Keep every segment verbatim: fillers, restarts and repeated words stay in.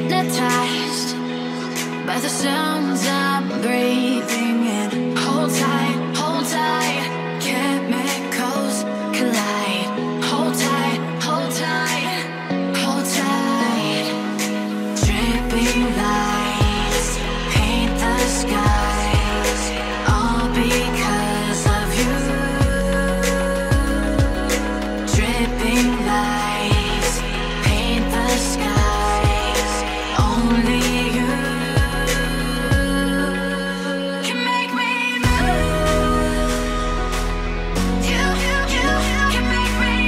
hypnotized by the sounds I'm breathing in. Hold tight, hold tight, chemicals collide. Hold tight, hold tight, hold tight. Dripping lights paint the skies, all because of you. Dripping lights paint the skies, only you can make me move. You, you, you can make me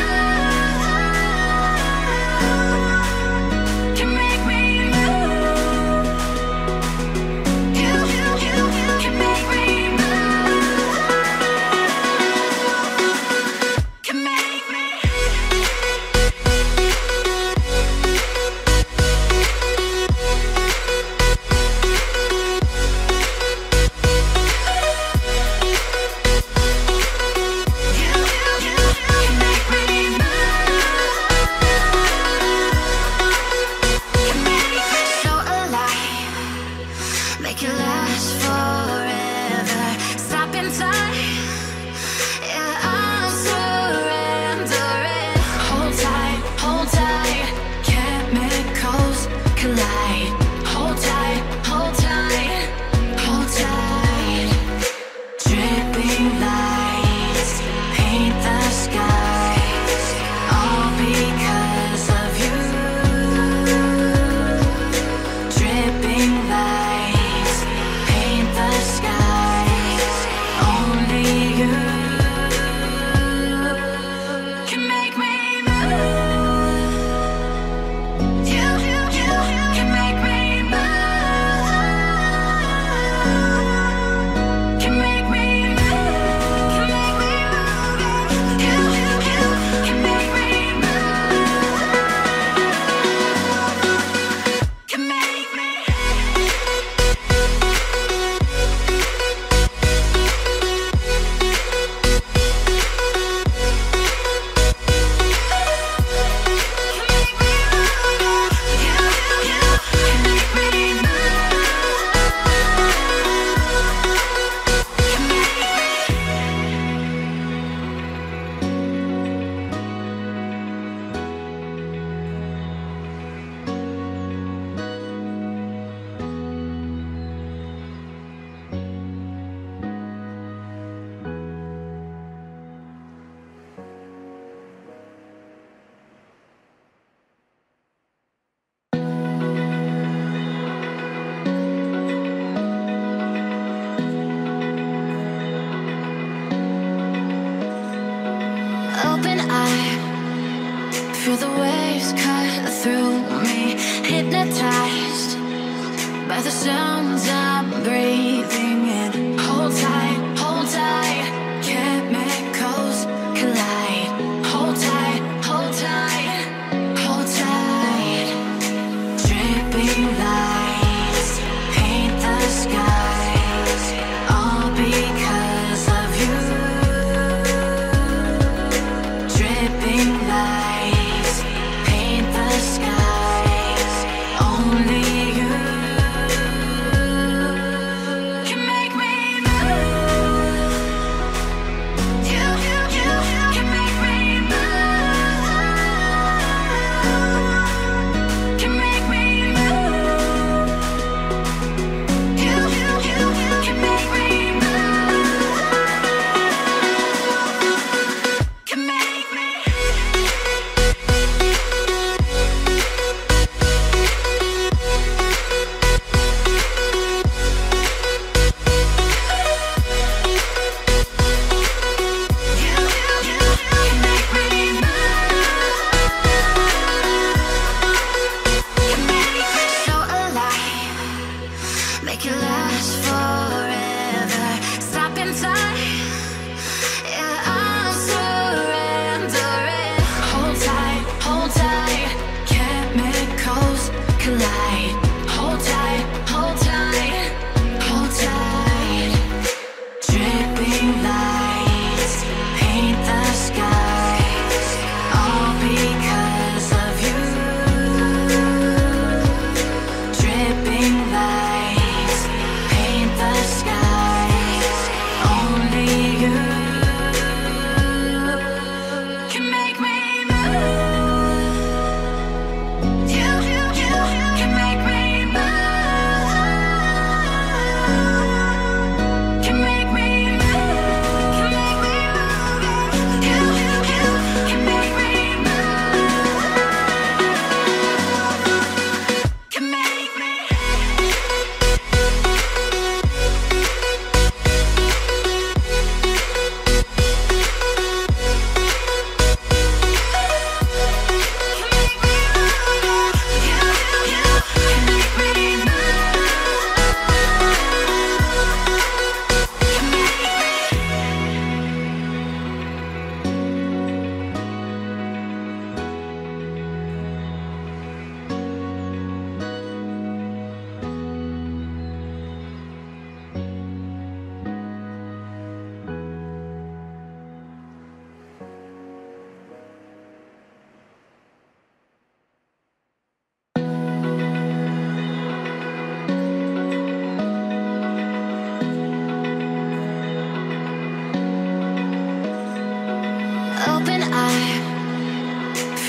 move. Can make me move. You, you, you can make me move. Can make me. Make it last forever. Stop in time. Yeah, I'm surrendering. Hold tight, hold tight. Chemicals collide. Hold tight, hold tight, hold tight. Dripping lights paint the skies, all because of you. Dripping lights paint the skies, only you can make me move. You, you, you can make me move. Can make me move. Can make me move. You, you, you can make me move. Can make me. Open eye, feel the waves cut through me. Hypnotized by the sounds I'm breathing in. Hold tight, hold tight, chemicals collide. Hold tight, hold tight, hold tight. Dripping lights paint the skies, all because of you. Dripping lights paint the skies, only you can make me move.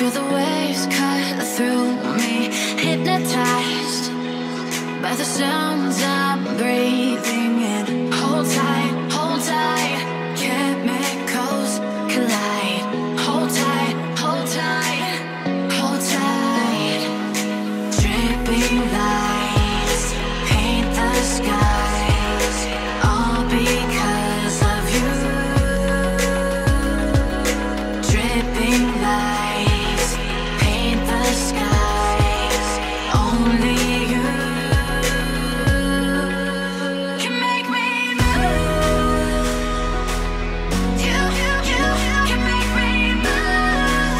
Feel the waves cut through me, hypnotized by the sounds I'm breathing in. Hold tight, hold tight, chemicals collide. Hold tight, hold tight, hold tight. Dripping lights paint the skies, all because of you. Dripping lights paint the skies, only you can make me move. You, you, you can make me move.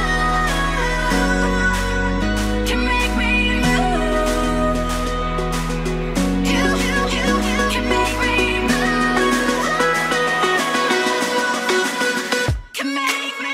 Can make me move. You, you, you can make me move. Can make me.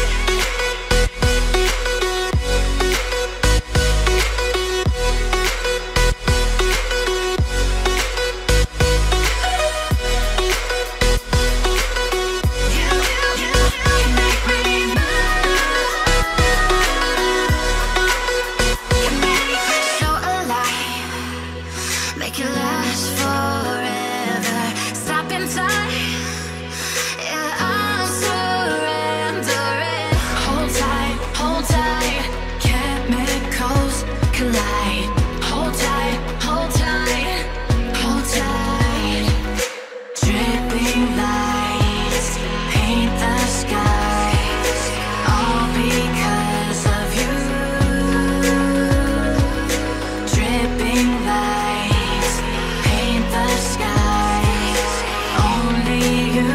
So alive, make it last forever. Stop in time, yeah, I'm surrendering. Hold tight, hold tight, chemicals collide. Hold tight, hold tight, hold tight. Dripping lights paint the skies, all because of you. Dripping lights paint the skies, only you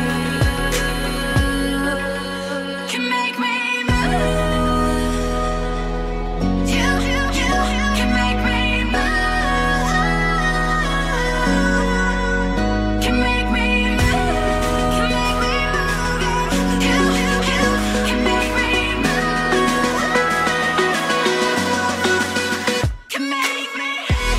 can make me move. You, you, you can make me move. Can make me move. Can make me move. You, you, you can make me move. Can make me.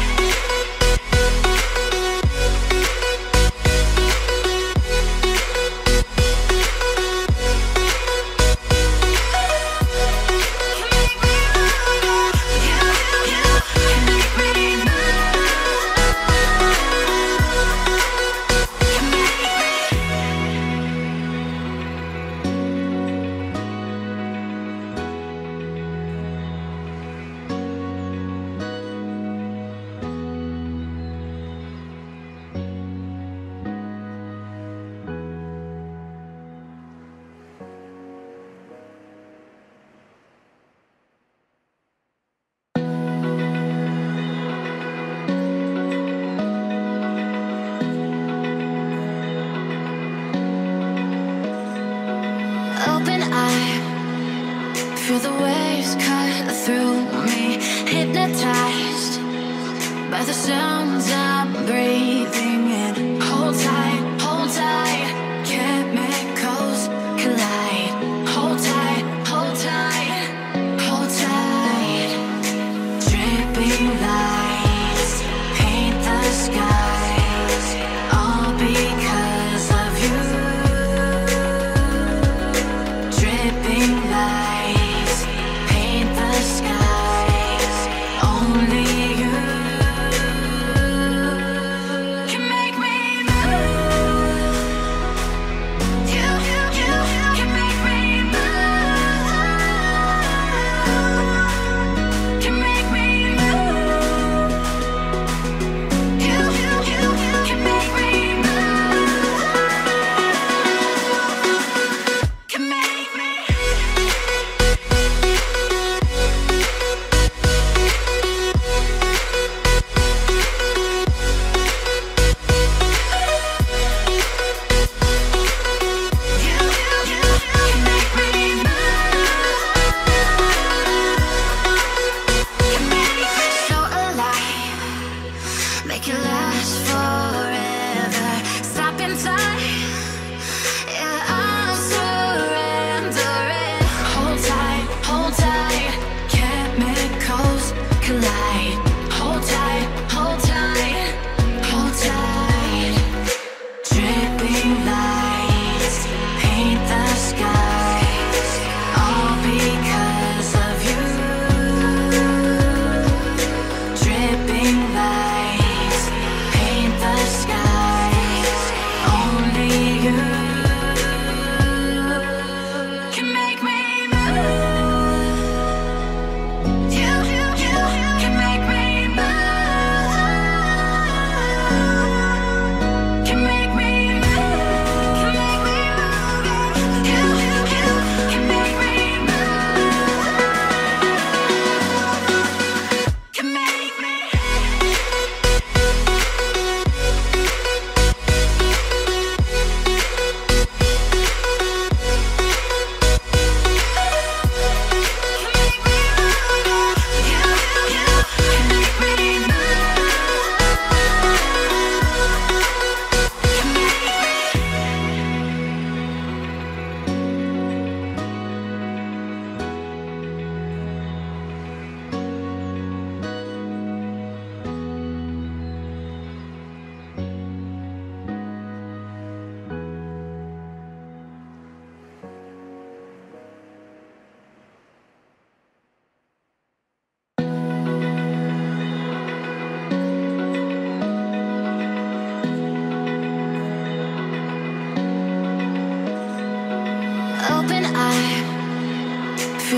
Open eye, feel the waves cut through me, hypnotized by the sounds I'm breathing in. Hold tight, hold tight, chemicals collide. Hold tight, hold tight, hold tight. Dripping lights paint the skies, all because of you. Dripping lights paint the skies, only you can make me move.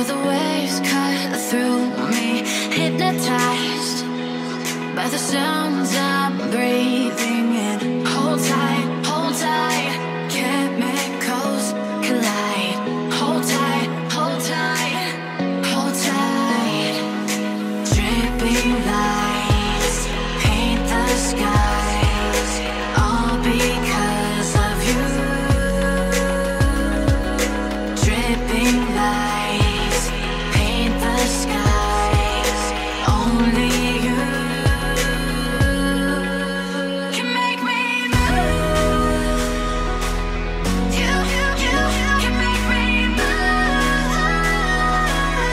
Feel the waves cut through me, hypnotized by the sounds I'm breathing in. Hold tight, hold tight, chemicals collide. Hold tight, hold tight, hold tight. Dripping lights paint the skies, all because of you. Dripping lights paint the skies, only you can make me move. You, you, you can make me move.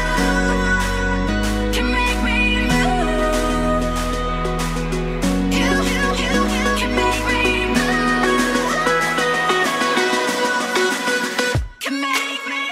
Can make me move. You, you, you can make me move. Can make me.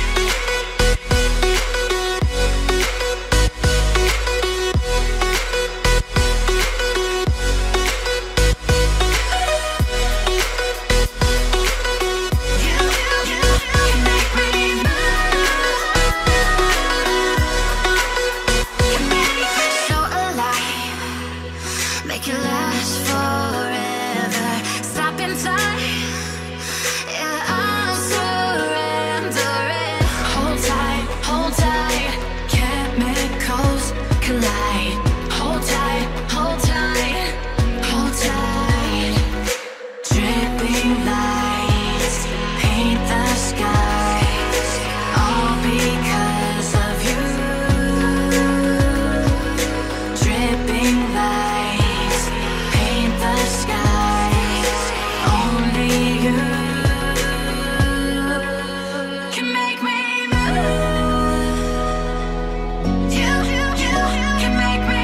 So alive, make it last forever. Stop in time, yeah, I'll surrender it. Hold tight, hold tight, chemicals collide. Hold tight, hold tight, hold tight. Dripping lights paint the skies, all because of you. Dripping lights paint the skies, only you can make me move. You, you, you can make me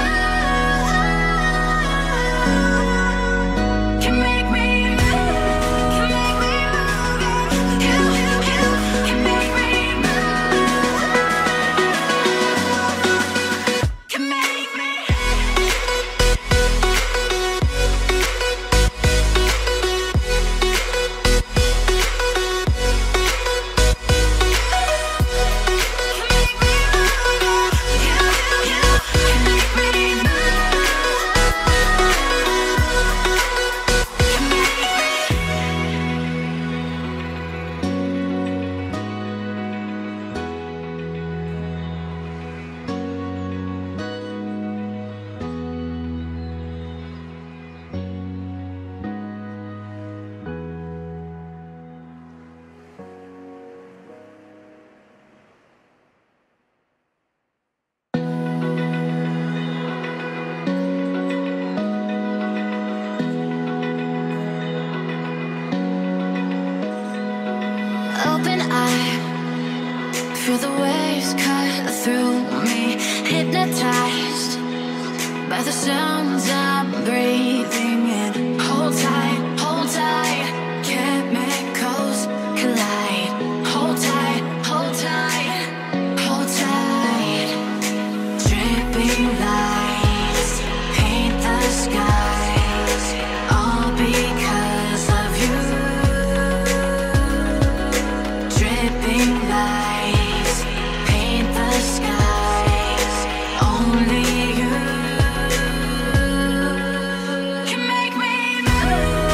move. Can make me move. Can make me move. You, you, you can make me move. Can make me. Open eye, feel the waves cut through me, hypnotized by the sounds I'm breathing in. Hold tight, hold tight, chemicals collide. Hold tight, hold tight, hold tight. Dripping lights paint the skies, all because of you. Dripping lights paint the skies, only you can make me move.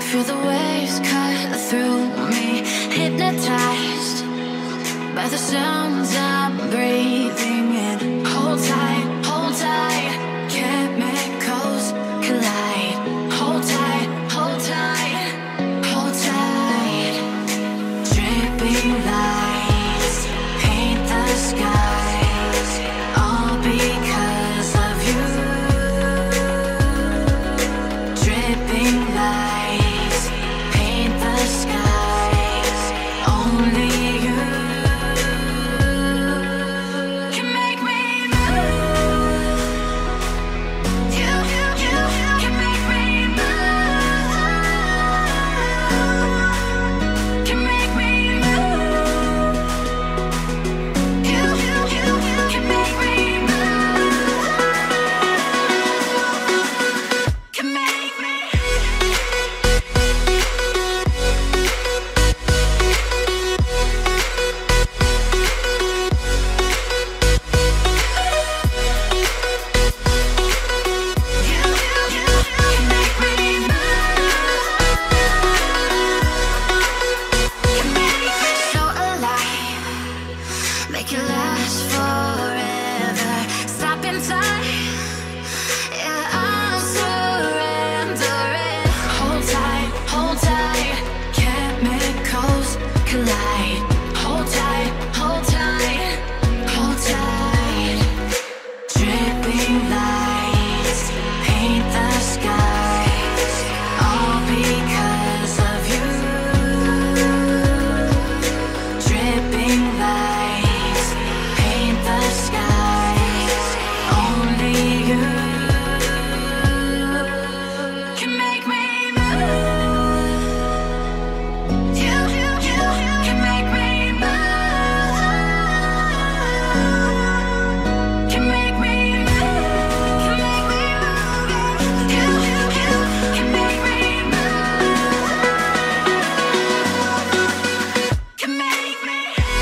Feel the waves cut through me, hypnotized by the sounds I'm breathing in. Hold tight, hold tight, chemicals collide. Hold tight, hold tight, hold tight. Dripping lights paint the skies, all because of you. Dripping lights paint the skies, only you can make me move. You, you, you can make me move. Can make me move. You, you, you can make me move. Can make me. So alive, make it last forever. Stop in time, yeah, I'm surrendering. Hold tight, hold tight, chemicals collide. Hold tight, hold tight, hold tight. Dripping lights paint the skies, all because of you. Dripping lights paint the skies, only you can make me move. You, you, you can make me move. Can make me move. Can make me move. You, you, you can make me move. Can make me.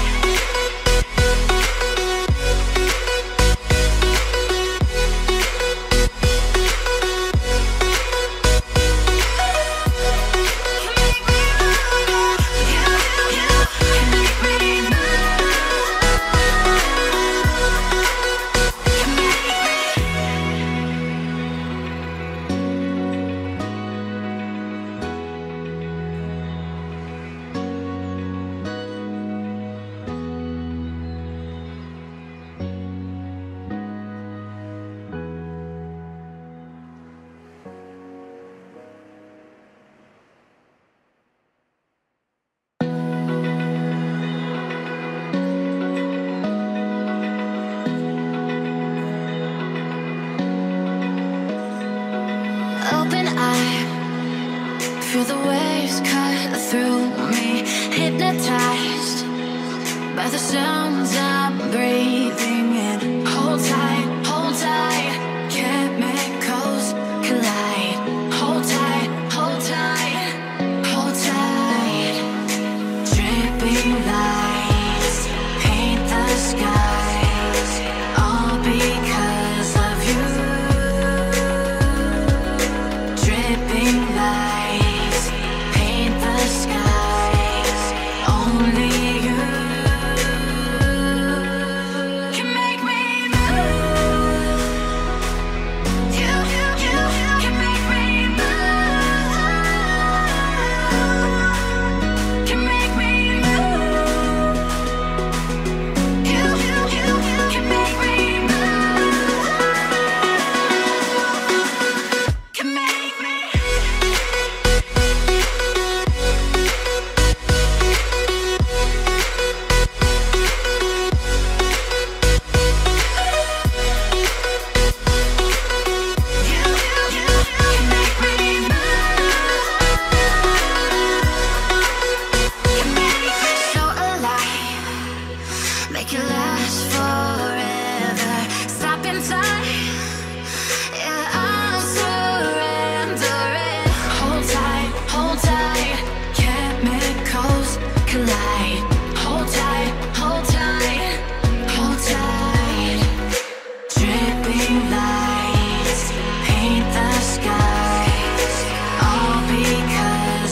Open eye, feel the waves cut through me, hypnotized by the sounds I'm breathing in. Hold tight, hold tight, chemicals collide. Hold tight, hold tight, hold tight. Dripping lights paint the skies, all because of you. Dripping lights paint the skies, only you can make me move. You, you, you can make me move. Can make me move. You, you, you can make me move. Can make me. So alive, make it last forever. Stop in time, yeah, I'm surrendering. Hold tight, hold tight, chemicals collide. Hold tight, hold tight, hold tight. Dripping lights paint the skies, all because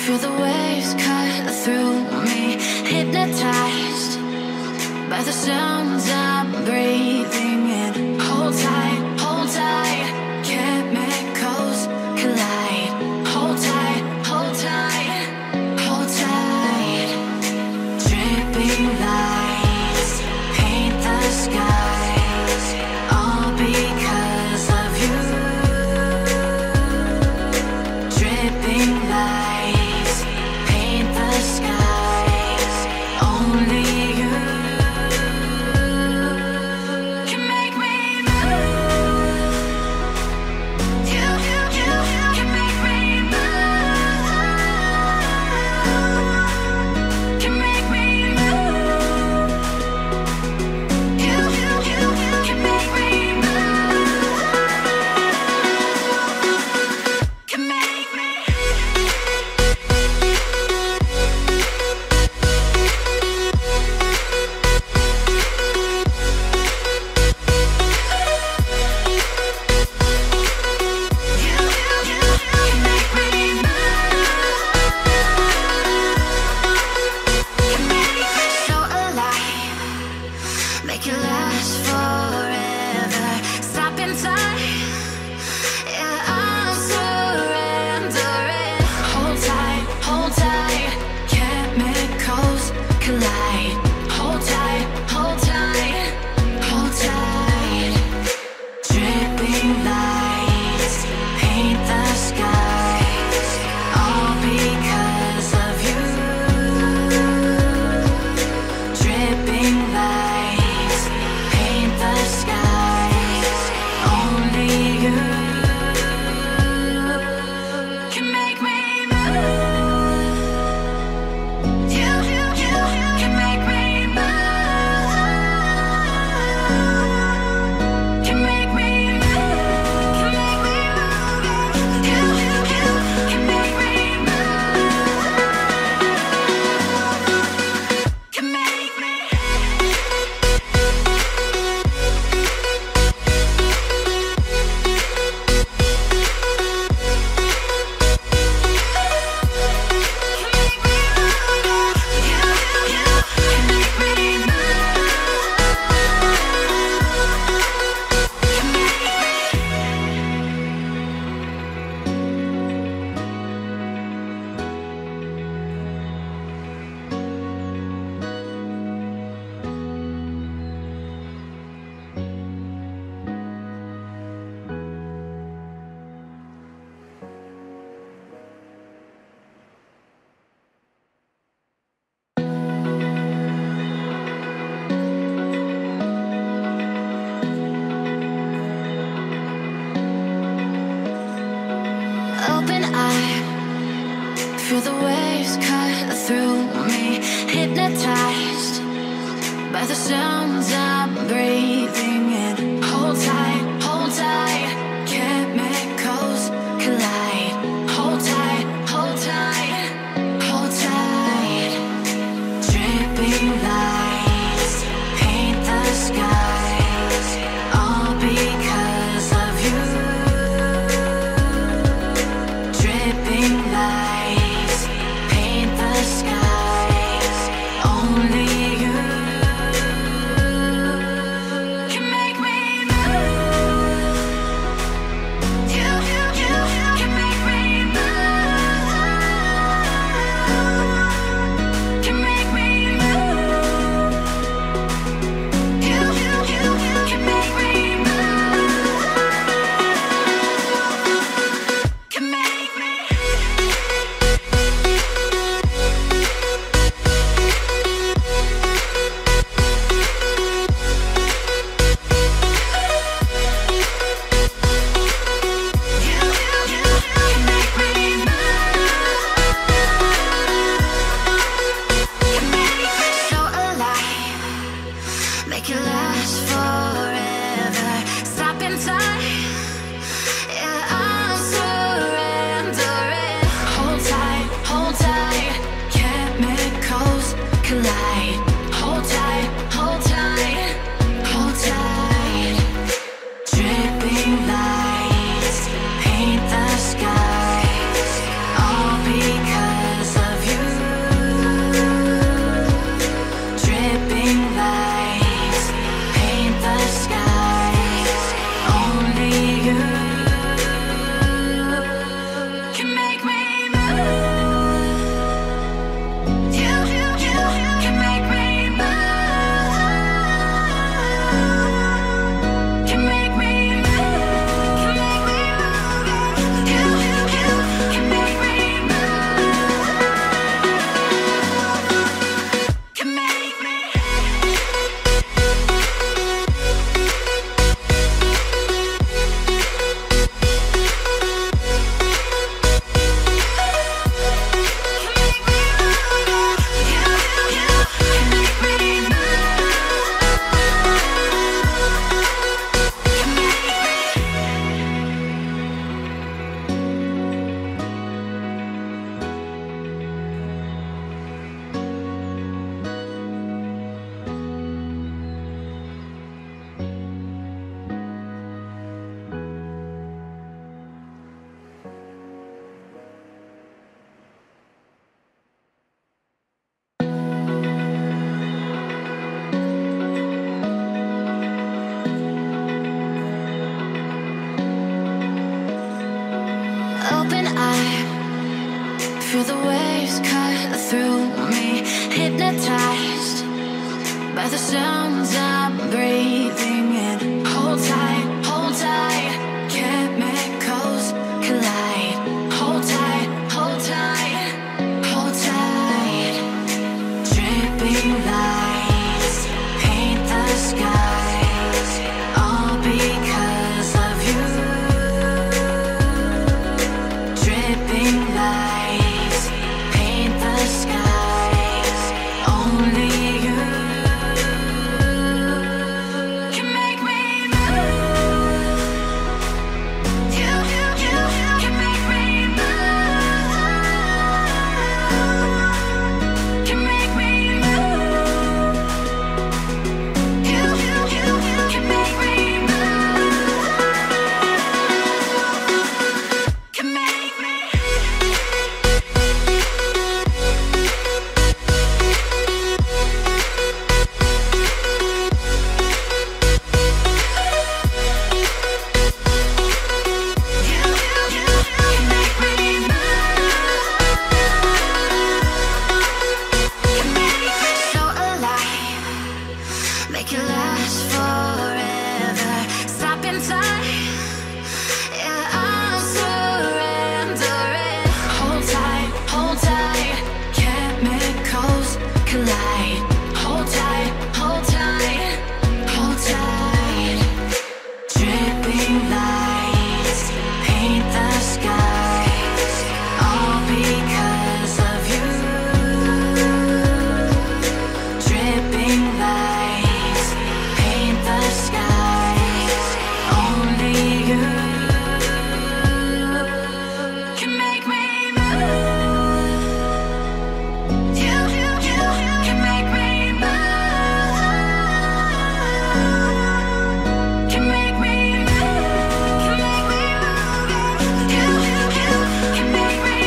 Feel the waves cut through me, hypnotized by the sounds I'm breathing in. Hold tight, hold tight, chemicals collide. Hold tight, hold tight, hold tight. Dripping lights paint the skies, all because of you. Dripping lights paint the skies, only you can make me move. You, you, you can make me move. Can make me move. You, you, you can make me move. Can make me. So alive, make it last forever. Stop in time, yeah, I'm surrendering. Hold tight, hold tight, chemicals collide. Hold tight, hold tight, hold tight. Dripping lights paint the skies, all because of you. Dripping lights paint the skies, only you can make me move. You, you, you can make me move. Can make me move. Can make me move. You, you, you can make me move. Can make me. Open eye, feel the waves cut through me, hypnotized by the sounds I'm breathing in. Hold tight, hold tight, chemicals collide. Hold tight, hold tight, hold tight. Dripping lights paint the skies, all because of you. Dripping lights paint the skies, only you can make me move. You, you, you can make me move. Can make me move. You, you, you can make me move. Can make me. So alive, make it last forever. Stop in time, yeah, I'm surrendering. Hold tight, hold tight, chemicals collide. Hold tight, hold tight, hold tight. Dripping lights paint the skies, all because Feel the waves cut through me, hypnotized by the sounds I'm breathing in. Hold tight, hold tight, chemicals collide. Hold tight, hold tight, hold tight. Dripping lights paint the skies, all because of you. Dripping lights paint the skies, only you can make me move. You, you, you can make me move. Can make me move. You, you, you can make me move. Can make me. So alive, make it last forever. Stop in time, yeah, I'm surrendering. Hold tight, hold tight, chemicals collide. Hold tight, hold tight, hold tight. Dripping lights paint the skies, all because of you. Dripping lights paint the skies, only you can make me move. You, you, you can make me move. Can make me move. Can make me move. You, you, you can make me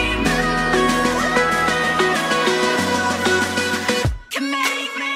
move. Can make me.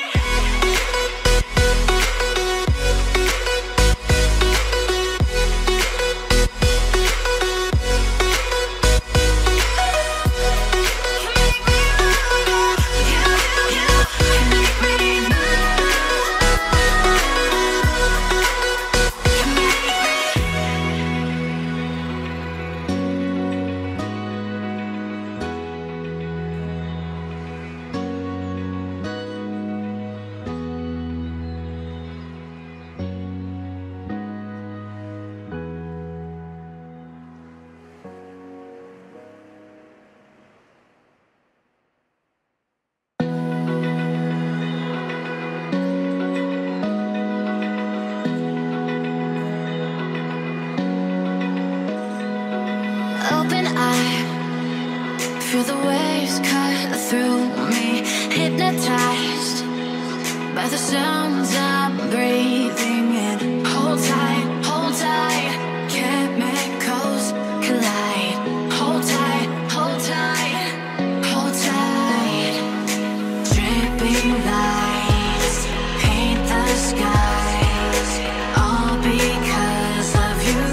Open eye, feel the waves cut through me, hypnotized by the sounds I'm breathing in. Hold tight, hold tight, chemicals collide. Hold tight, hold tight, hold tight. Dripping lights paint the skies, all because of you.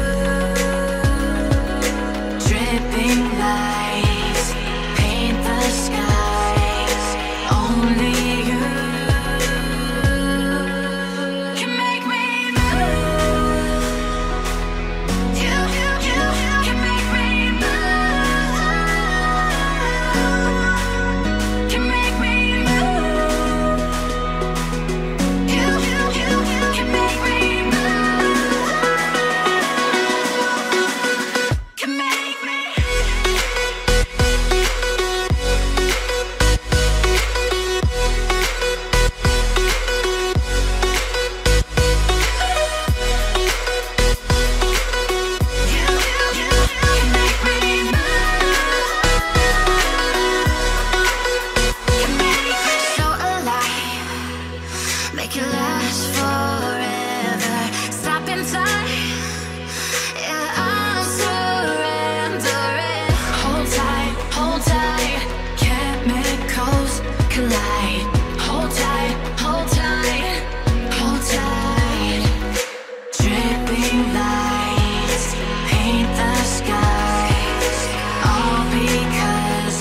Dripping lights paint the skies, only you can make me move. You, you, you can make me move. Can make me move. You, you, you can make me move. Can make me. So alive, make it last forever. Stop in time, yeah, I'm surrendering. Hold tight, hold tight, chemicals collide. Hold tight, hold tight, hold tight. Dripping lights paint the skies, all because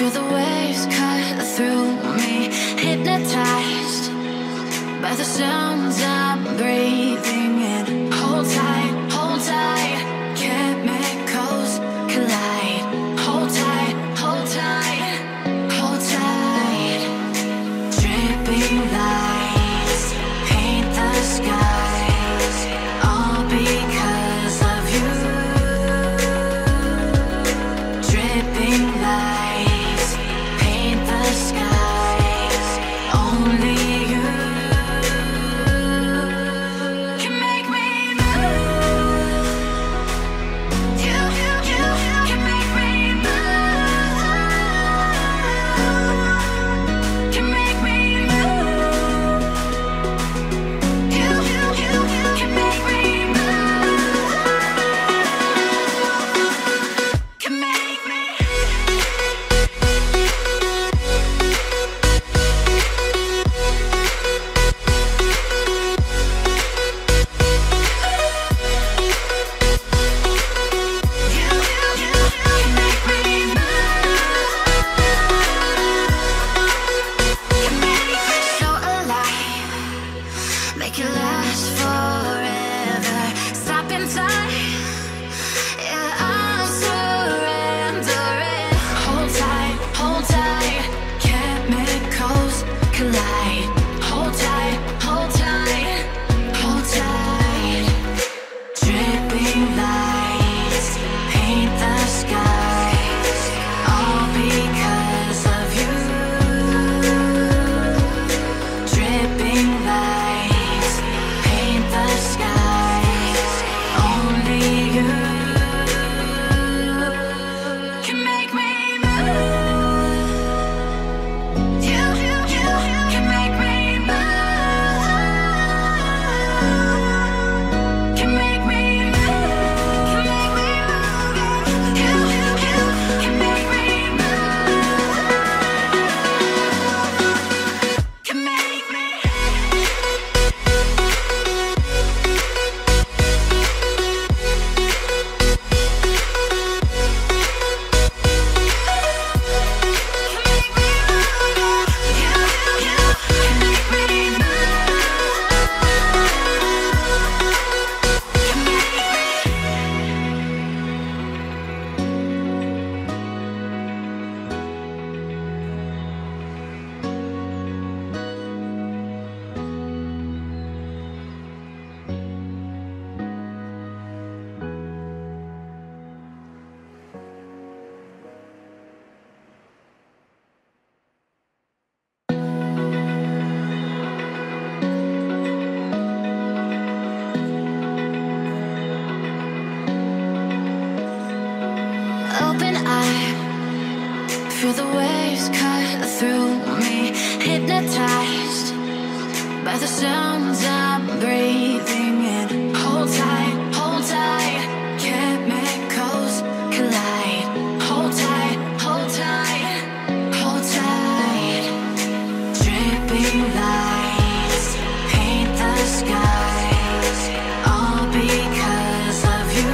Feel the waves cut through me, hypnotized by the sounds I'm breathing in. Hold tight, hold tight, chemicals collide. Hold tight, hold tight, hold tight. Dripping lights paint the skies, all because of you. Dripping lights paint the skies, only you can make me move. You, you, you can make me move. Can make me move. You, you, you can make me move. Can make me. So alive, make it last forever. Stop in time, yeah, I'm surrendering. Hold tight, hold tight, chemicals collide. Hold tight, hold tight, hold tight. Dripping lights paint the skies, all because of you. Dripping lights paint the skies, only you can make me move. You, you, you can make me move. Can make me move. Can make me move. You, you, you can make me move. Can make me. Open eye, feel the waves cut through me, hypnotized by the sounds I'm breathing in. Hold tight, hold tight, chemicals collide. Hold tight, hold tight, hold tight. Dripping lights paint the skies, all because of you.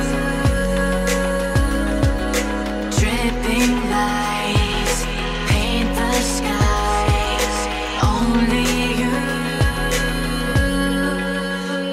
Dripping lights paint the skies, only you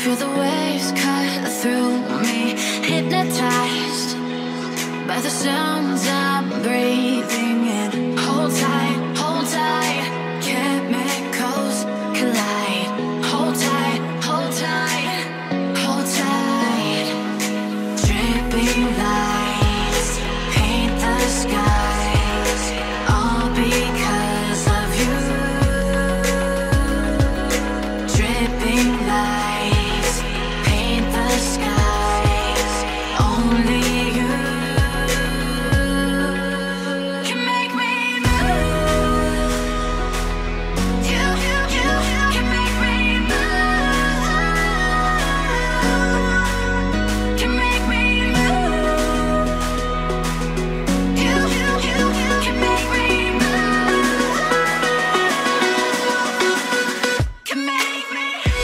Feel the waves cut through me, hypnotized by the sounds I'm breathing in. Hold tight, hold tight, chemicals collide. Hold tight, hold tight, hold tight. Dripping lights paint the skies, all because of you. Dripping lights paint the skies, only you can make me move. You, you, you can make me move. Can make me move. You, you, you can make me move. Can make me.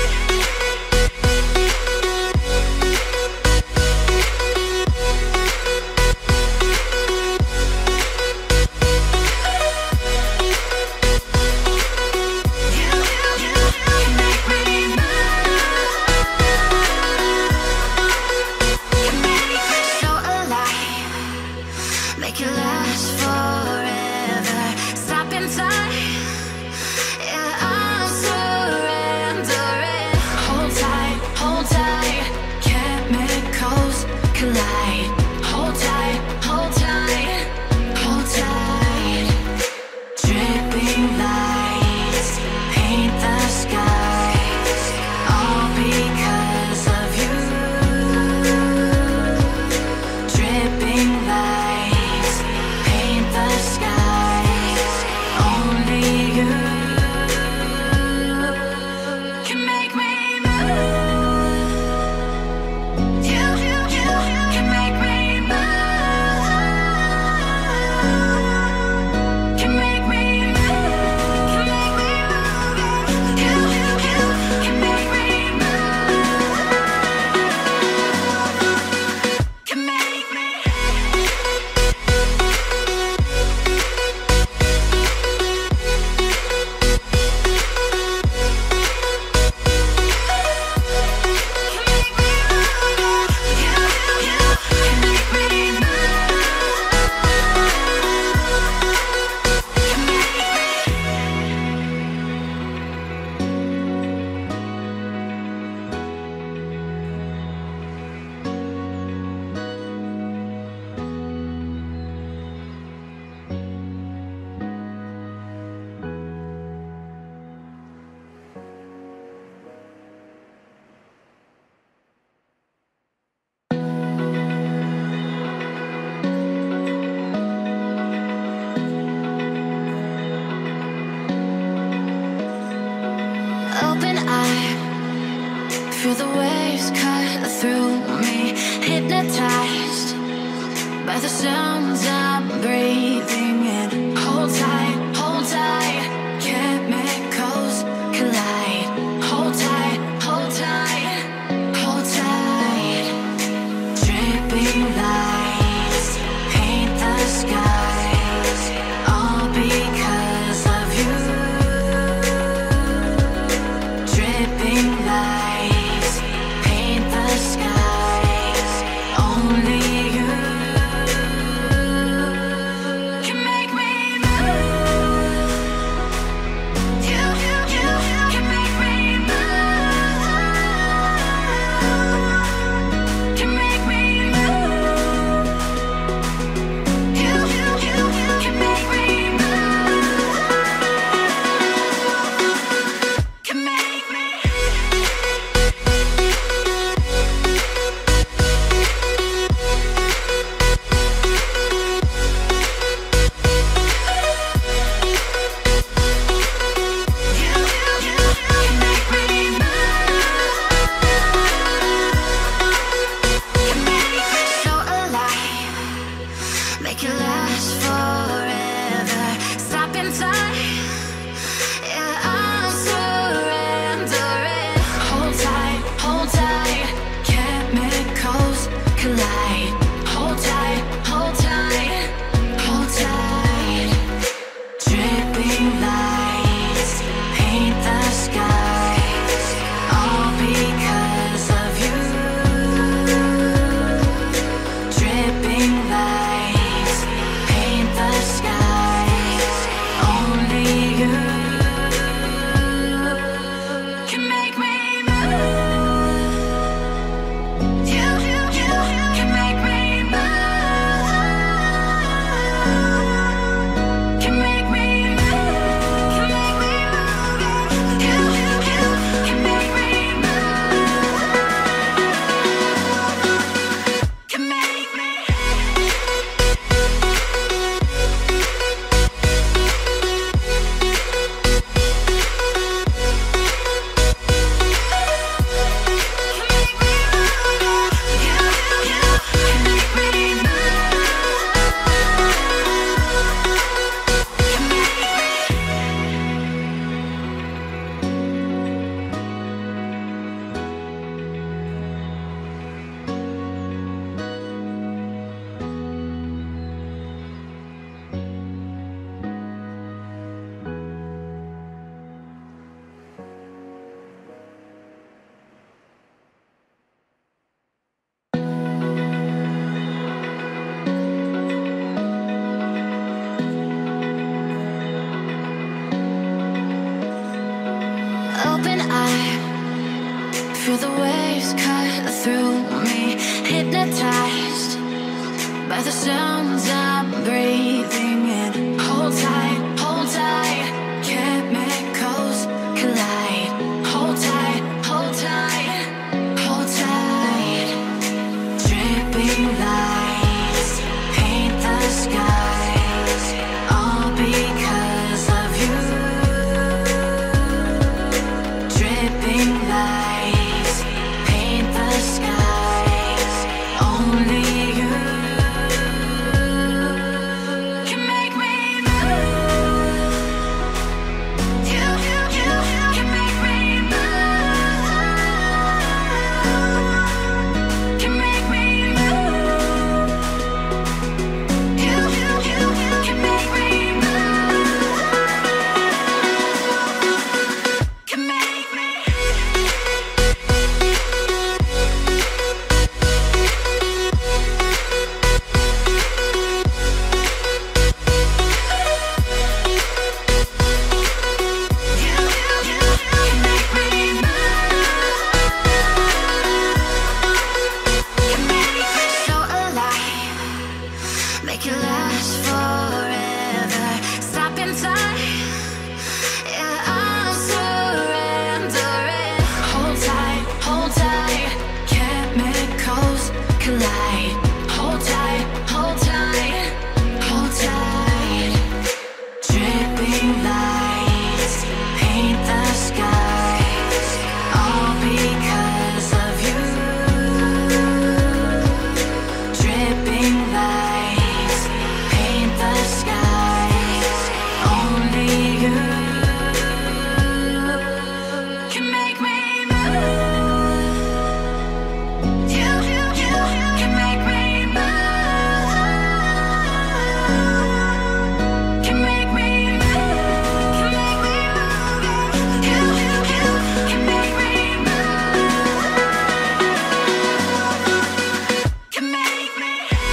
So alive, make it last forever. Stop in time, yeah, I'm surrendering. Hold tight, hold tight, chemicals collide. Hold tight, hold tight, hold tight. Dripping lights paint the skies, all because of you. Dripping lights paint the skies, only you can make me move. You, you, you can make me move. Can make me move. Can make me move. You, you, you can make me move. Can make me. Open eye, feel the waves cut through me, hypnotized by the sounds I'm breathing in. Hold tight, hold tight, chemicals collide. Hold tight, hold tight, hold tight. Dripping lights paint the skies, all because of you. Dripping lights paint the skies, only you can make me Feel the waves cut through me, hypnotized by the sounds I'm breathing in. Hold tight, hold tight, chemicals collide. Hold tight, hold tight, hold tight. Dripping lights paint the skies, all because of you. Dripping lights paint the skies, only you can make me move. You, you, you can make me move. Can make me move. You, you, you can make me move. Can make me. So alive, make it last forever. Stop in time, yeah, I'm surrendering. Hold tight, hold tight, chemicals collide. Hold tight, hold tight, hold tight. Dripping lights paint the skies, all because of you. Dripping lights paint the skies, only you can make me move. You, you, you can make me move. Can make me move. Can make me move. You, you, you can make me move. Can make me.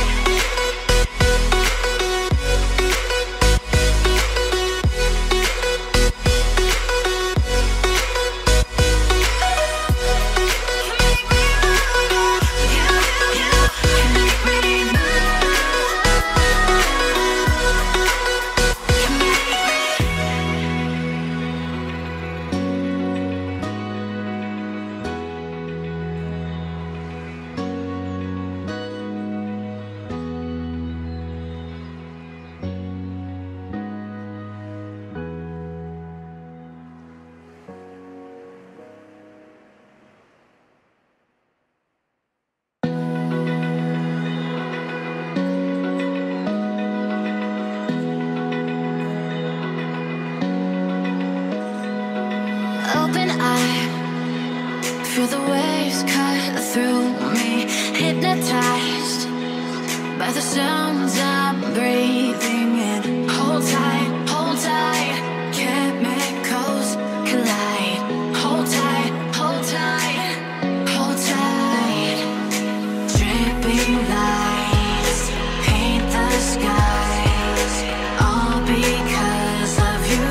Open eye, feel the waves cut through me, hypnotized by the sounds I'm breathing in. Hold tight, hold tight, chemicals collide. Hold tight, hold tight, hold tight. Dripping lights paint the skies, all because of you.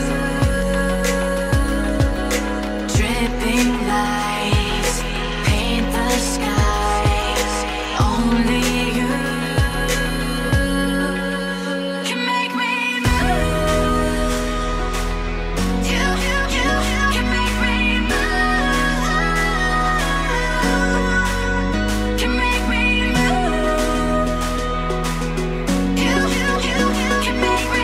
Dripping lights paint the skies, only you can make me move. You, you, you can make me move. Can make me move. You, you, you can make me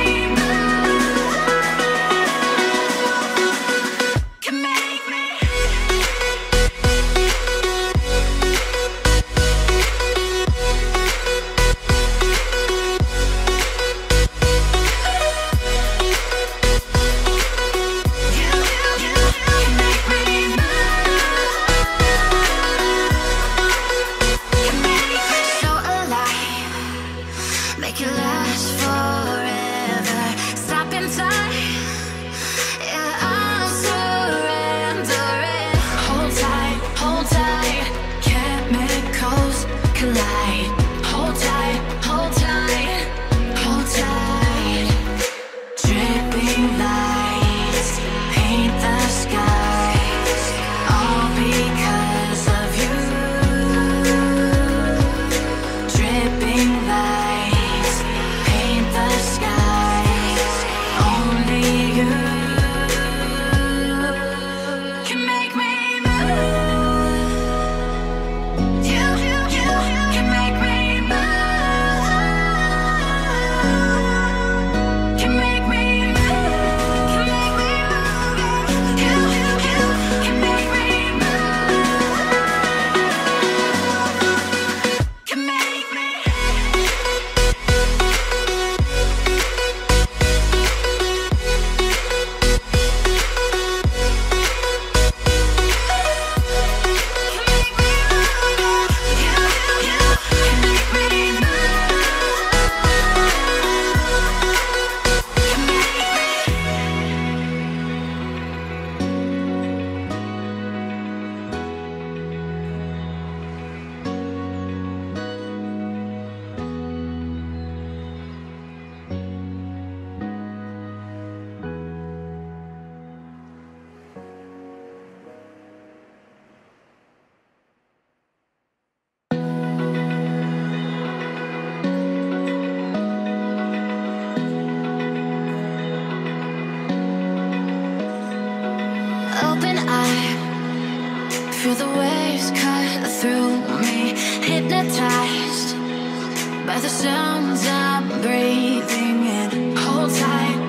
move. Can make me. So alive, make it last forever. Stop in time, yeah, I'm surrendering. Hold tight, hold tight, chemicals collide. Hold tight, hold tight, hold tight. Dripping lights paint the skies, all because Feel the waves cut through me, hypnotized by the sounds I'm breathing in. Hold tight.